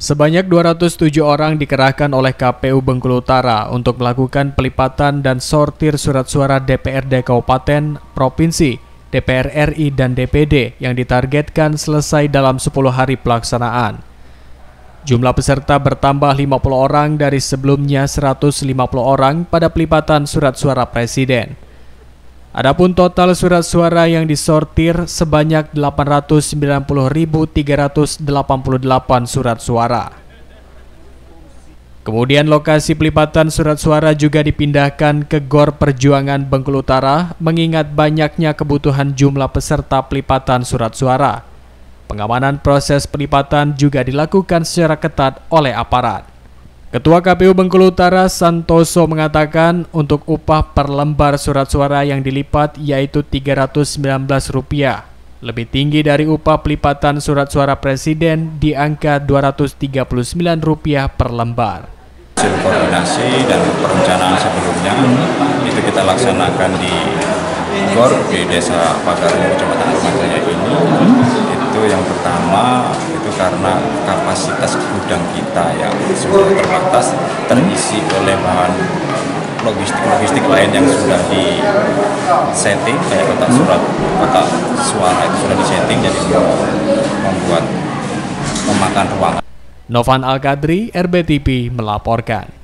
Sebanyak 207 orang dikerahkan oleh KPU Bengkulu Utara untuk melakukan pelipatan dan sortir surat suara DPRD Kabupaten, Provinsi, DPR RI, dan DPD yang ditargetkan selesai dalam 10 hari pelaksanaan. Jumlah peserta bertambah 50 orang dari sebelumnya 150 orang pada pelipatan surat suara Presiden. Adapun total surat suara yang disortir sebanyak 890.388 surat suara. Kemudian lokasi pelipatan surat suara juga dipindahkan ke GOR Perjuangan Bengkulu Utara mengingat banyaknya kebutuhan jumlah peserta pelipatan surat suara. Pengamanan proses pelipatan juga dilakukan secara ketat oleh aparat. Ketua KPU Bengkulu Utara Santoso mengatakan untuk upah per lembar surat suara yang dilipat yaitu Rp319, lebih tinggi dari upah pelipatan surat suara Presiden di angka Rp239 per lembar. Hasil koordinasi dan perencanaan sebelumnya itu kita laksanakan di GOR di Desa Pagaruh, Kecamatan Rumajaya ini. Itu yang pertama itu karena kapasitas gudang kita yang sudah terbatas terisi oleh bahan logistik lain yang sudah disetting, kayak kotak suara itu sudah disetting, jadi membuat memakan ruangan. Novan Al-Kadri, RBTV melaporkan.